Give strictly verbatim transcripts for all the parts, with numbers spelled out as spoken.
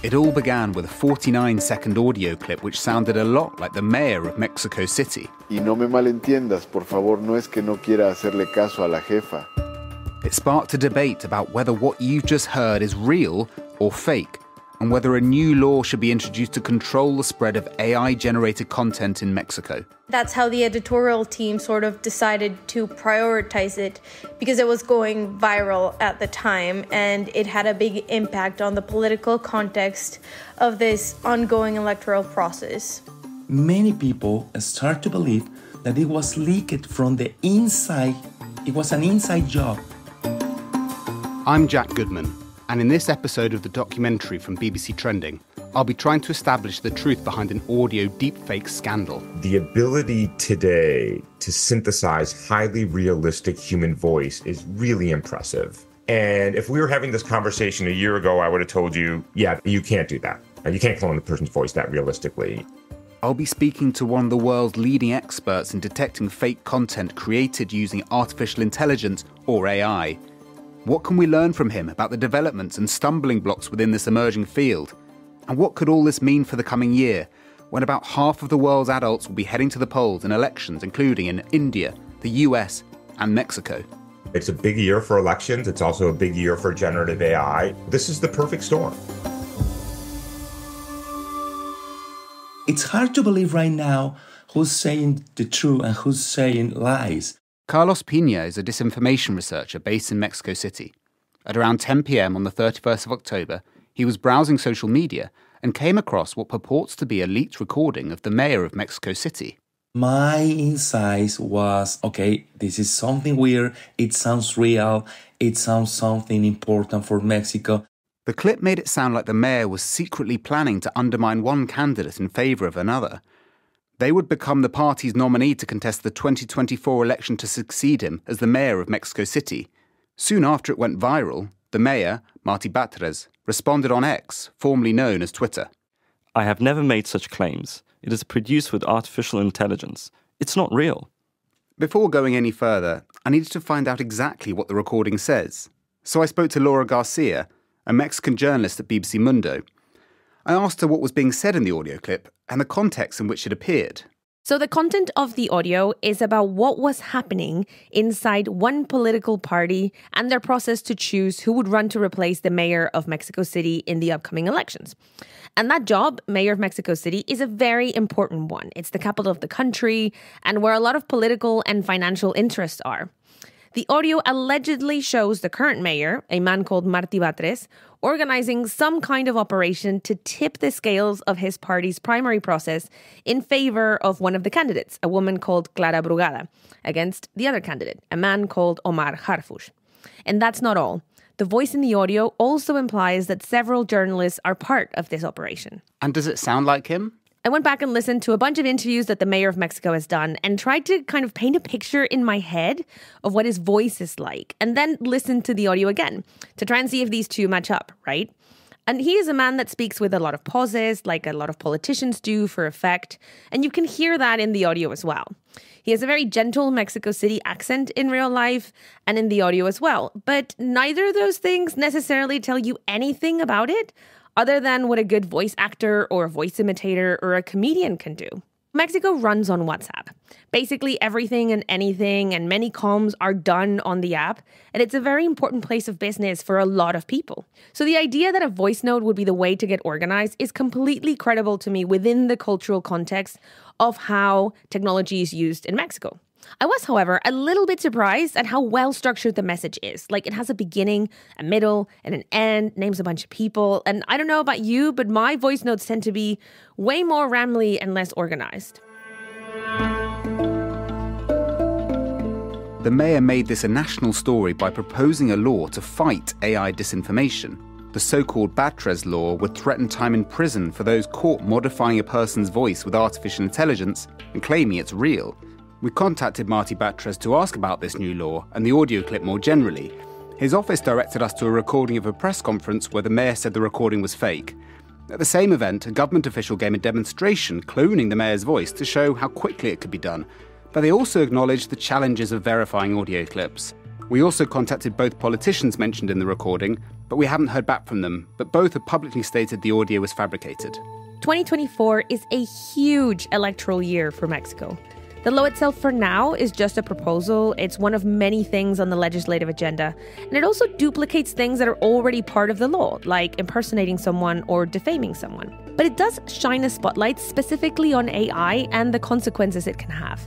It all began with a forty-nine second audio clip which sounded a lot like the mayor of Mexico City. Y no me malentiendas, por favor, no es que no quiera hacerle caso a la jefa. It sparked a debate about whether what you've just heard is real or fake, and whether a new law should be introduced to control the spread of A I-generated content in Mexico. That's how the editorial team sort of decided to prioritize it, because it was going viral at the time and it had a big impact on the political context of this ongoing electoral process. Many people start to believe that it was leaked from the inside. It was an inside job. I'm Jack Goodman, and in this episode of the documentary from B B C Trending, I'll be trying to establish the truth behind an audio deepfake scandal. The ability today to synthesize highly realistic human voice is really impressive. And if we were having this conversation a year ago, I would have told you, yeah, you can't do that. You can't clone the person's voice that realistically. I'll be speaking to one of the world's leading experts in detecting fake content created using artificial intelligence, or A I. What can we learn from him about the developments and stumbling blocks within this emerging field? And what could all this mean for the coming year, when about half of the world's adults will be heading to the polls in elections, including in India, the U S, and Mexico? It's a big year for elections. It's also a big year for generative A I. This is the perfect storm. It's hard to believe right now who's saying the truth and who's saying lies. Carlos Pina is a disinformation researcher based in Mexico City. At around ten p.m. on the thirty-first of October, he was browsing social media and came across what purports to be a leaked recording of the mayor of Mexico City. My insight was, okay, this is something weird. It sounds real. It sounds something important for Mexico. The clip made it sound like the mayor was secretly planning to undermine one candidate in favour of another. They would become the party's nominee to contest the twenty twenty-four election to succeed him as the mayor of Mexico City. Soon after it went viral, the mayor, Martí Batres, responded on X, formerly known as Twitter. I have never made such claims. It is produced with artificial intelligence. It's not real. Before going any further, I needed to find out exactly what the recording says. So I spoke to Laura García, a Mexican journalist at B B C Mundo. I asked her what was being said in the audio clip and the context in which it appeared. So the content of the audio is about what was happening inside one political party and their process to choose who would run to replace the mayor of Mexico City in the upcoming elections. And that job, mayor of Mexico City, is a very important one. It's the capital of the country and where a lot of political and financial interests are. The audio allegedly shows the current mayor, a man called Martí Batres, organizing some kind of operation to tip the scales of his party's primary process in favor of one of the candidates, a woman called Clara Brugada, against the other candidate, a man called Omar Harfuch. And that's not all. The voice in the audio also implies that several journalists are part of this operation. And does it sound like him? I went back and listened to a bunch of interviews that the mayor of Mexico has done and tried to kind of paint a picture in my head of what his voice is like, and then listened to the audio again to try and see if these two match up, right? And he is a man that speaks with a lot of pauses, like a lot of politicians do for effect, and you can hear that in the audio as well. He has a very gentle Mexico City accent in real life and in the audio as well, but neither of those things necessarily tell you anything about it, other than what a good voice actor or a voice imitator or a comedian can do. Mexico runs on WhatsApp. Basically everything and anything and many comms are done on the app, and it's a very important place of business for a lot of people. So the idea that a voice note would be the way to get organized is completely credible to me within the cultural context of how technology is used in Mexico. I was, however, a little bit surprised at how well structured the message is. Like, it has a beginning, a middle, and an end, names a bunch of people. And I don't know about you, but my voice notes tend to be way more rambly and less organized. The mayor made this a national story by proposing a law to fight A I disinformation. The so-called Batres law would threaten time in prison for those caught modifying a person's voice with artificial intelligence and claiming it's real. We contacted Martí Batres to ask about this new law and the audio clip more generally. His office directed us to a recording of a press conference where the mayor said the recording was fake. At the same event, a government official gave a demonstration cloning the mayor's voice to show how quickly it could be done, but they also acknowledged the challenges of verifying audio clips. We also contacted both politicians mentioned in the recording, but we haven't heard back from them, but both have publicly stated the audio was fabricated. twenty twenty-four is a huge electoral year for Mexico. The law itself for now is just a proposal. It's one of many things on the legislative agenda. And it also duplicates things that are already part of the law, like impersonating someone or defaming someone. But it does shine a spotlight specifically on A I and the consequences it can have.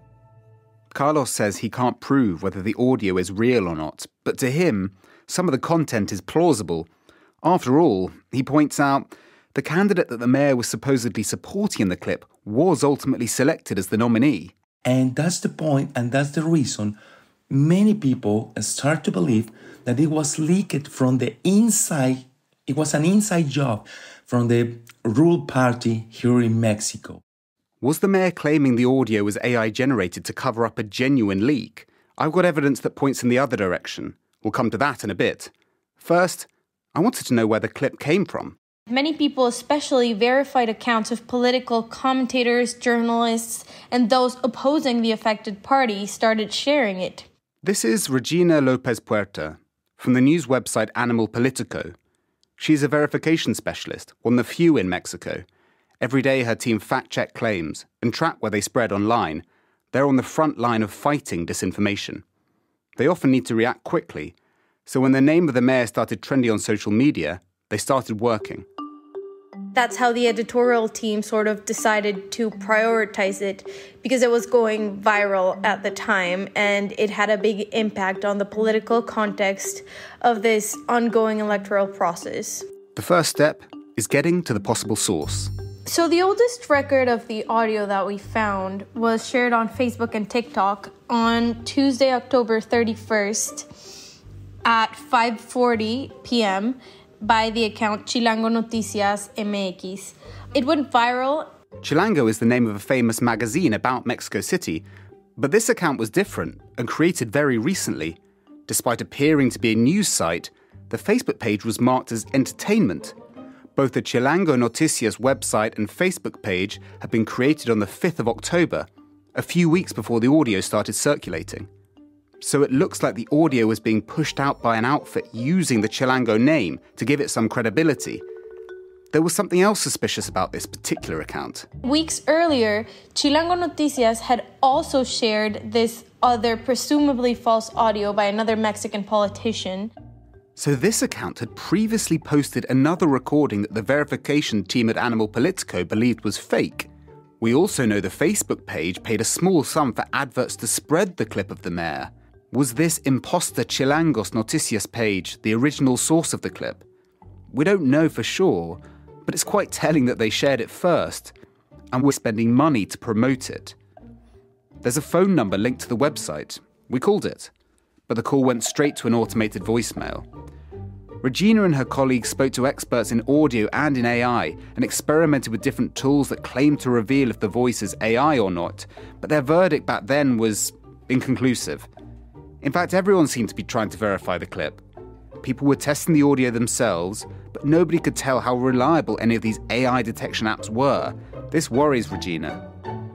Carlos says he can't prove whether the audio is real or not, but to him, some of the content is plausible. After all, he points out, the candidate that the mayor was supposedly supporting in the clip was ultimately selected as the nominee. And that's the point, and that's the reason many people start to believe that it was leaked from the inside, it was an inside job from the ruling party here in Mexico. Was the mayor claiming the audio was A I generated to cover up a genuine leak? I've got evidence that points in the other direction. We'll come to that in a bit. First, I wanted to know where the clip came from. Many people, especially verified accounts of political commentators, journalists, and those opposing the affected party, started sharing it. This is Regina Lopez Puerta from the news website Animal Politico. She's a verification specialist, one of the few in Mexico. Every day her team fact-check claims and track where they spread online. They're on the front line of fighting disinformation. They often need to react quickly, so when the name of the mayor started trending on social media, they started working. That's how the editorial team sort of decided to prioritize it, because it was going viral at the time and it had a big impact on the political context of this ongoing electoral process. The first step is getting to the possible source. So the oldest record of the audio that we found was shared on Facebook and TikTok on Tuesday, October thirty-first at five forty p.m. by the account Chilango Noticias M X. It went viral. Chilango is the name of a famous magazine about Mexico City, but this account was different and created very recently. Despite appearing to be a news site, the Facebook page was marked as entertainment. Both the Chilango Noticias website and Facebook page had been created on the fifth of October, a few weeks before the audio started circulating. So it looks like the audio was being pushed out by an outfit using the Chilango name to give it some credibility. There was something else suspicious about this particular account. Weeks earlier, Chilango Noticias had also shared this other presumably false audio by another Mexican politician. So this account had previously posted another recording that the verification team at Animal Politico believed was fake. We also know the Facebook page paid a small sum for adverts to spread the clip of the mayor. Was this imposter Chilangos Noticias page the original source of the clip? We don't know for sure, but it's quite telling that they shared it first, and were spending money to promote it. There's a phone number linked to the website. We called it, but the call went straight to an automated voicemail. Regina and her colleagues spoke to experts in audio and in A I and experimented with different tools that claimed to reveal if the voice is A I or not, but their verdict back then was inconclusive. In fact, everyone seemed to be trying to verify the clip. People were testing the audio themselves, but nobody could tell how reliable any of these A I detection apps were. This worries Regina.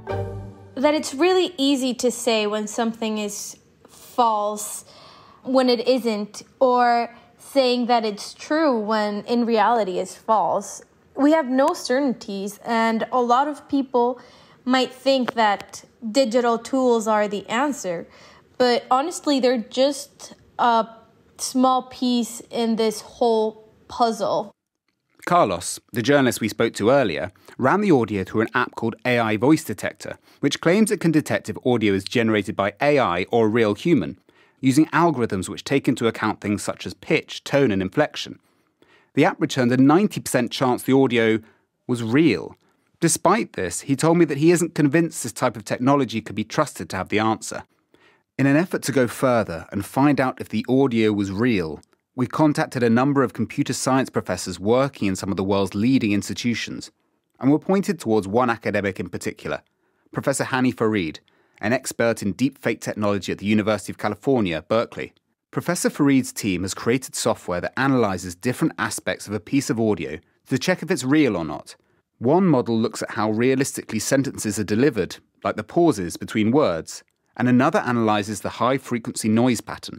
That it's really easy to say when something is false when it isn't, or saying that it's true when in reality it's false. We have no certainties, and a lot of people might think that digital tools are the answer, but honestly, they're just a small piece in this whole puzzle. Carlos, the journalist we spoke to earlier, ran the audio through an app called A I Voice Detector, which claims it can detect if audio is generated by A I or a real human, using algorithms which take into account things such as pitch, tone, and inflection. The app returned a ninety percent chance the audio was real. Despite this, he told me that he isn't convinced this type of technology could be trusted to have the answer. In an effort to go further and find out if the audio was real, we contacted a number of computer science professors working in some of the world's leading institutions, and were pointed towards one academic in particular, Professor Hany Farid, an expert in deepfake technology at the University of California, Berkeley. Professor Farid's team has created software that analyzes different aspects of a piece of audio to check if it's real or not. One model looks at how realistically sentences are delivered, like the pauses between words, and another analyzes the high-frequency noise pattern.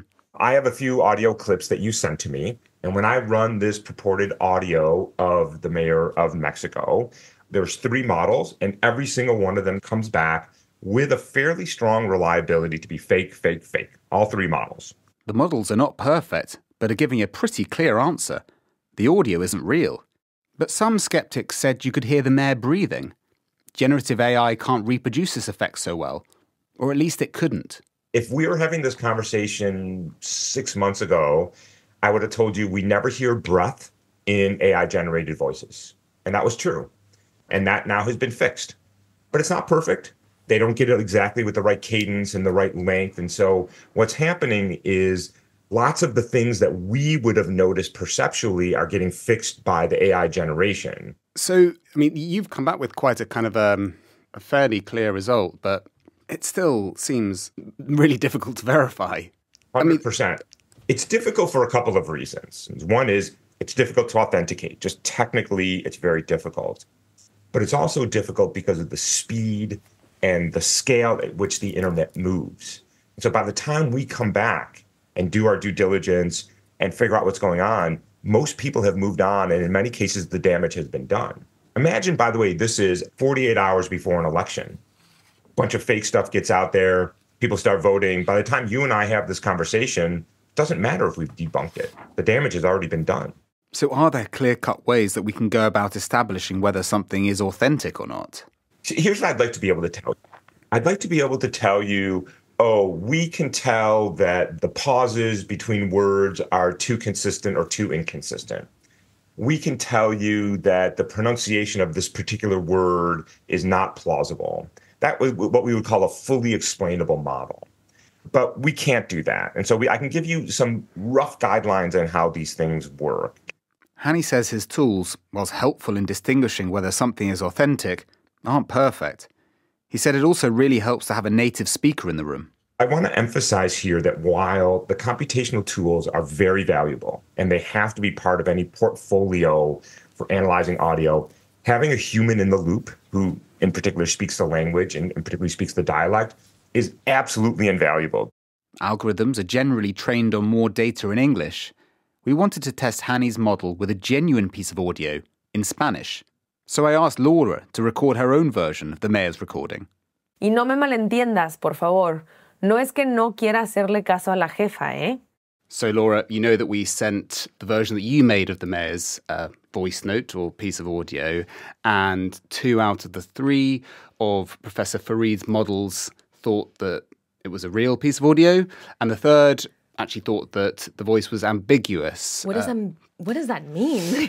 I have a few audio clips that you sent to me. And when I run this purported audio of the mayor of Mexico, there's three models, and every single one of them comes back with a fairly strong reliability to be fake, fake, fake. All three models. The models are not perfect, but are giving a pretty clear answer. The audio isn't real. But some skeptics said you could hear the mayor breathing. Generative A I can't reproduce this effect so well, or at least it couldn't. If we were having this conversation six months ago, I would have told you we never hear breath in A I-generated voices. And that was true. And that now has been fixed. But it's not perfect. They don't get it exactly with the right cadence and the right length. And so what's happening is lots of the things that we would have noticed perceptually are getting fixed by the A I generation. So, I mean, you've come back with quite a kind of um, a fairly clear result, but it still seems really difficult to verify. one hundred percent. I mean, it's difficult for a couple of reasons. One is it's difficult to authenticate. Just technically, it's very difficult. But it's also difficult because of the speed and the scale at which the internet moves. So by the time we come back and do our due diligence and figure out what's going on, most people have moved on, and in many cases, the damage has been done. Imagine, by the way, this is forty-eight hours before an election. A bunch of fake stuff gets out there. People start voting. By the time you and I have this conversation, it doesn't matter if we've debunked it. The damage has already been done. So are there clear-cut ways that we can go about establishing whether something is authentic or not? Here's what I'd like to be able to tell you. I'd like to be able to tell you, oh, we can tell that the pauses between words are too consistent or too inconsistent. We can tell you that the pronunciation of this particular word is not plausible. That was what we would call a fully explainable model. But we can't do that. And so we, I can give you some rough guidelines on how these things work. Hany says his tools, whilst helpful in distinguishing whether something is authentic, aren't perfect. He said it also really helps to have a native speaker in the room. I want to emphasize here that while the computational tools are very valuable and they have to be part of any portfolio for analyzing audio, having a human in the loop who in particular speaks the language and particularly speaks the dialect is absolutely invaluable. Algorithms are generally trained on more data in English. We wanted to test Hany's model with a genuine piece of audio in Spanish. So I asked Laura to record her own version of the mayor's recording. Y no me malentiendas, por favor. No es que no quiera hacerle caso a la jefa, eh? So, Laura, you know that we sent the version that you made of the mayor's uh, voice note or piece of audio, and two out of the three of Professor Farid's models thought that it was a real piece of audio, and the third actually thought that the voice was ambiguous. What does, uh, um, what does that mean?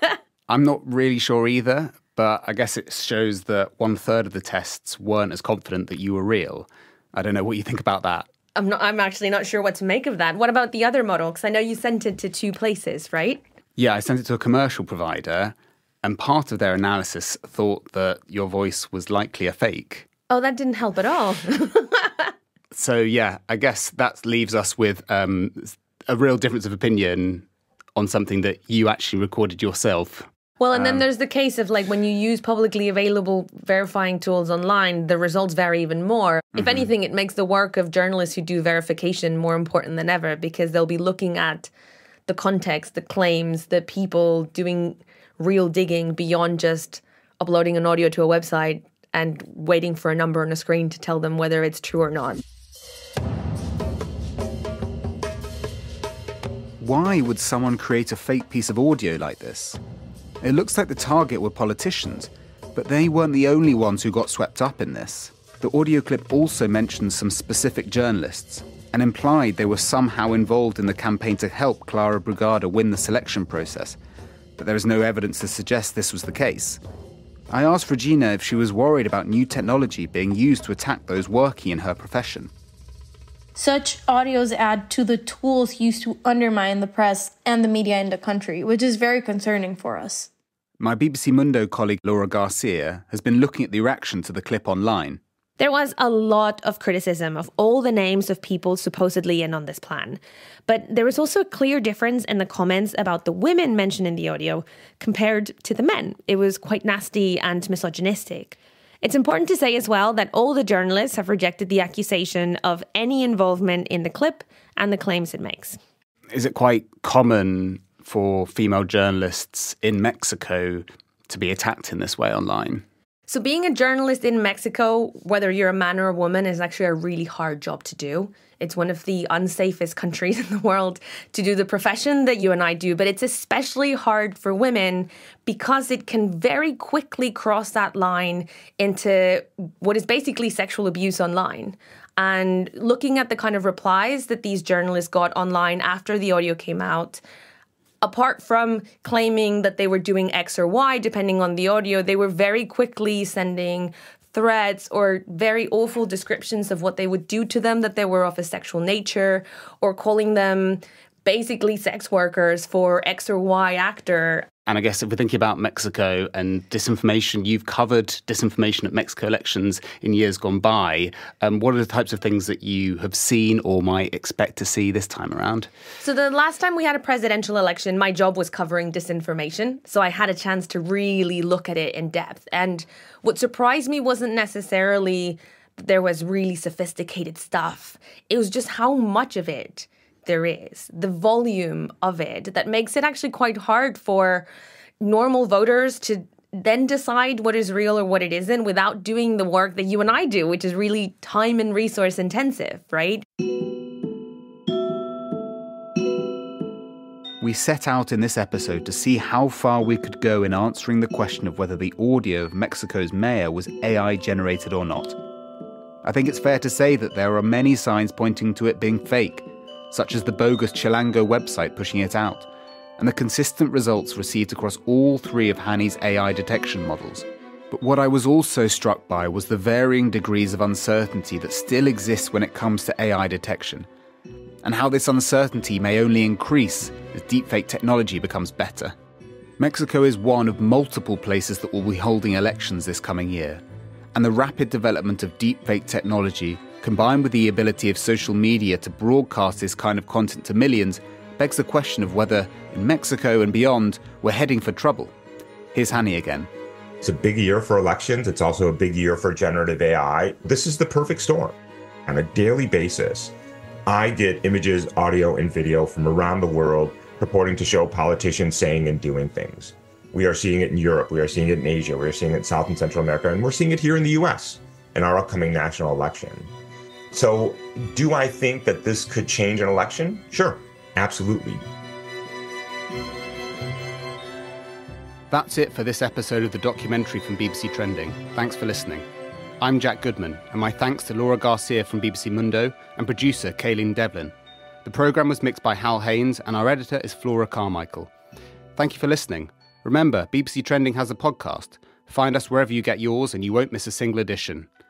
I'm not really sure either, but I guess it shows that one third of the tests weren't as confident that you were real. I don't know what you think about that. I'm not. I'm actually not sure what to make of that. What about the other model? Because I know you sent it to two places, right? Yeah, I sent it to a commercial provider, and part of their analysis thought that your voice was likely a fake. Oh, that didn't help at all. So, yeah, I guess that leaves us with um, a real difference of opinion on something that you actually recorded yourself. Well, and um, then there's the case of, like, when you use publicly available verifying tools online, the results vary even more. Mm-hmm. If anything, it makes the work of journalists who do verification more important than ever, because they'll be looking at the context, the claims, the people doing real digging beyond just uploading an audio to a website and waiting for a number on a screen to tell them whether it's true or not. Why would someone create a fake piece of audio like this? It looks like the target were politicians, but they weren't the only ones who got swept up in this. The audio clip also mentioned some specific journalists and implied they were somehow involved in the campaign to help Clara Brugada win the selection process, but there is no evidence to suggest this was the case. I asked Regina if she was worried about new technology being used to attack those working in her profession. Such audios add to the tools used to undermine the press and the media in the country, which is very concerning for us. My B B C Mundo colleague Laura García has been looking at the reaction to the clip online. There was a lot of criticism of all the names of people supposedly in on this plan. But there was also a clear difference in the comments about the women mentioned in the audio compared to the men. It was quite nasty and misogynistic. It's important to say as well that all the journalists have rejected the accusation of any involvement in the clip and the claims it makes. Is it quite common for female journalists in Mexico to be attacked in this way online? So being a journalist in Mexico, whether you're a man or a woman, is actually a really hard job to do. It's one of the unsafest countries in the world to do the profession that you and I do, but it's especially hard for women because it can very quickly cross that line into what is basically sexual abuse online. And looking at the kind of replies that these journalists got online after the audio came out, apart from claiming that they were doing X or Y, depending on the audio, they were very quickly sending threats or very awful descriptions of what they would do to them, that they were of a sexual nature, or calling them basically sex workers for X or Y actor. And I guess if we're thinking about Mexico and disinformation, you've covered disinformation at Mexico elections in years gone by. Um, what are the types of things that you have seen or might expect to see this time around? So the last time we had a presidential election, my job was covering disinformation. So I had a chance to really look at it in depth. And what surprised me wasn't necessarily that there was really sophisticated stuff. It was just how much of it there is, the volume of it, that makes it actually quite hard for normal voters to then decide what is real or what it isn't without doing the work that you and I do, which is really time and resource intensive, right? We set out in this episode to see how far we could go in answering the question of whether the audio of Mexico's mayor was A I generated or not. I think it's fair to say that there are many signs pointing to it being fake, such as the bogus Chilango website pushing it out, and the consistent results received across all three of Hany's A I detection models. But what I was also struck by was the varying degrees of uncertainty that still exists when it comes to A I detection, and how this uncertainty may only increase as deepfake technology becomes better. Mexico is one of multiple places that will be holding elections this coming year, and the rapid development of deepfake technology combined with the ability of social media to broadcast this kind of content to millions, begs the question of whether, in Mexico and beyond, we're heading for trouble. Here's Hany again. It's a big year for elections. It's also a big year for generative A I. This is the perfect storm. On a daily basis, I get images, audio, and video from around the world purporting to show politicians saying and doing things. We are seeing it in Europe. We are seeing it in Asia. We are seeing it in South and Central America. And we're seeing it here in the U S in our upcoming national election. So do I think that this could change an election? Sure, absolutely. That's it for this episode of the documentary from B B C Trending. Thanks for listening. I'm Jack Goodman, and my thanks to Laura García from B B C Mundo and producer Kayleen Devlin. The programme was mixed by Hal Haynes, and our editor is Flora Carmichael. Thank you for listening. Remember, B B C Trending has a podcast. Find us wherever you get yours, and you won't miss a single edition.